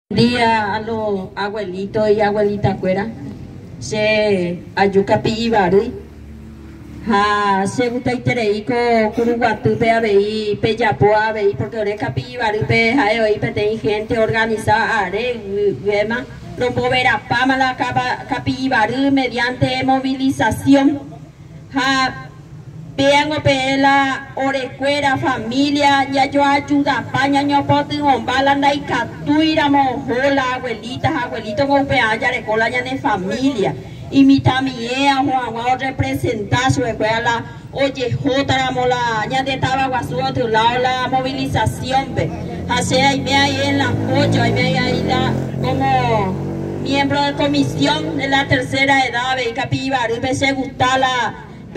Día a los abuelitos y abuelitas fuera se ayuca pibarui ha se gusta itereico curuguatu pe abei pe yapoa abei porque oreca pibarui pe hae pe tem gente organizada are gema promoverá pama la capibarui mediante movilización ha vean o la orecuera familia ya yo ayuda paña ño potin on balanda y catuira mojola abuelitos con peaya recola ya de familia y mi tamie a Juan representar su escuela oye jota la mola ya de tabaguazú otro lado la movilización ve hace ahí me ahí en la apoyo ahí me ahí la como miembro de comisión de la tercera edad ve capibar y se gusta la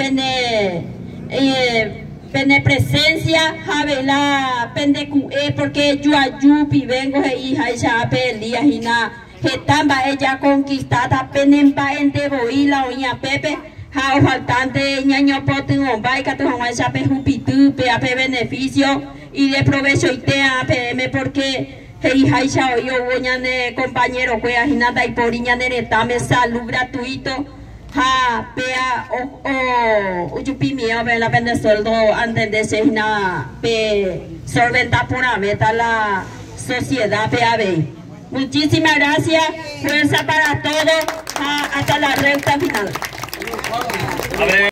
pene presencia javela pende porque yo ayupi vengo hija ya pelía hina getamba ella conquistada penempa ente boila oña pepe ja faltante ñaño poten ombay que tu esa pe jupitu pe ape beneficio y de provecho y te APM porque hija ya yo oñane compañero que hina dai poriña neretame salud gratuito ha pea o yupi mío ve la vende sueldo antes de ser na pe solventa pura meta la sociedad PAB. Muchísimas gracias, fuerza para todos, hasta la recta final.